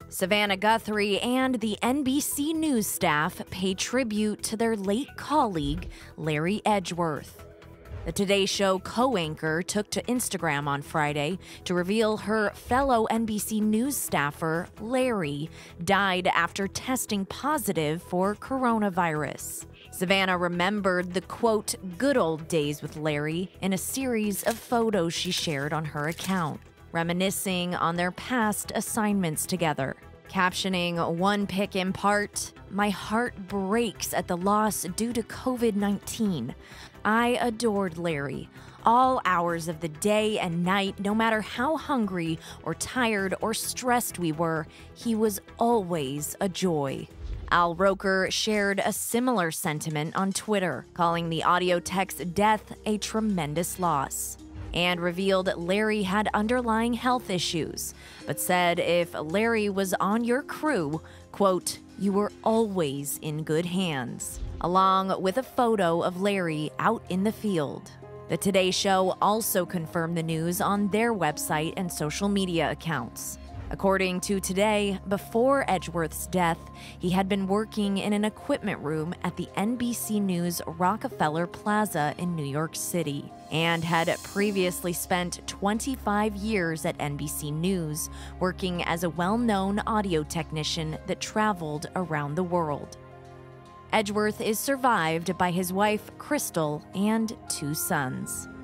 Savannah Guthrie and the NBC News staff pay tribute to their late colleague, Larry Edgeworth. The Today Show co-anchor took to Instagram on Friday to reveal her fellow NBC News staffer, Larry, died after testing positive for coronavirus. Savannah remembered the, quote, good old days with Larry in a series of photos she shared on her account, reminiscing on their past assignments together. Captioning one pic in part, "My heart breaks at the loss due to COVID-19. I adored Larry. All hours of the day and night, no matter how hungry or tired or stressed we were, he was always a joy." Al Roker shared a similar sentiment on Twitter, calling the audio tech's death a tremendous loss, and revealed Larry had underlying health issues, but said if Larry was on your crew, quote, "you were always in good hands," along with a photo of Larry out in the field. The Today Show also confirmed the news on their website and social media accounts. According to Today, before Edgeworth's death, he had been working in an equipment room at the NBC News Rockefeller Plaza in New York City and had previously spent 25 years at NBC News, working as a well-known audio technician that traveled around the world. Edgeworth is survived by his wife, Crystal, and 2 sons.